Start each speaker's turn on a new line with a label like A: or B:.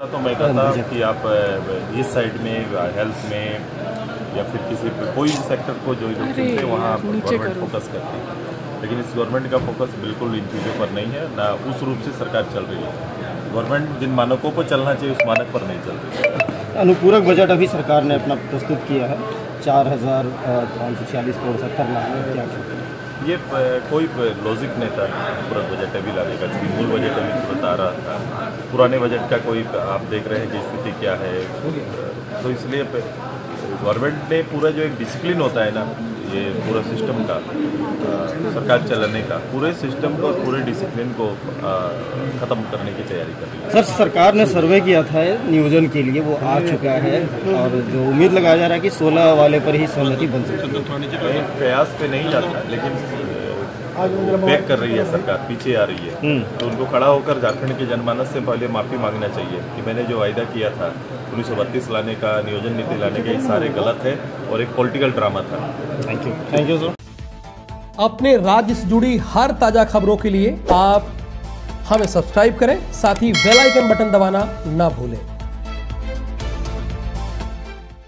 A: तो मैं कहता कि आप इस साइड में हेल्थ में या फिर किसी कोई सेक्टर को जो लोग चुनते हैं वहाँ गवर्नमेंट फोकस करती है, लेकिन इस गवर्नमेंट का फोकस बिल्कुल इन चीज़ों पर नहीं है, ना उस रूप से सरकार चल रही है। गवर्नमेंट जिन मानकों पर चलना चाहिए उस मानक पर नहीं चल रही है।
B: अनुपूरक बजट अभी सरकार ने अपना प्रस्तुत किया है 4,546 करोड़ 70 लाख में, क्या
A: ये कोई लॉजिक नहीं था पूरा बजट अभी लाने का, क्योंकि मूल बजट अभी तुरंत आ रहा था। पुराने बजट का कोई आप देख रहे हैं कि स्थिति क्या है, तो इसलिए गवर्नमेंट ने पूरा जो एक डिसिप्लिन होता है ना, ये पूरा सिस्टम का सरकार चलाने का, पूरे सिस्टम को और पूरे डिसिप्लिन को ख़त्म करने की तैयारी कर रही है।
B: सर, सरकार ने सर्वे किया था नियोजन के लिए, वो आ चुका है और जो उम्मीद लगाया जा रहा है कि 16 वाले पर ही सहमति बन सकती है।
A: प्रयास पे नहीं जाता, लेकिन बैक कर रही है सरकार, पीछे आ रही है, तो उनको खड़ा होकर झारखंड के जनमानस से पहले माफ़ी मांगना चाहिए कि मैंने जो वायदा किया था 1932 लाने का, नियोजन नीति लाने के, सारे गलत है और एक पॉलिटिकल ड्रामा था।
B: Thank you sir.
C: अपने राज्य से जुड़ी हर ताजा खबरों के लिए आप हमें सब्सक्राइब करें, साथ ही बेल आइकन बटन दबाना ना भूलें।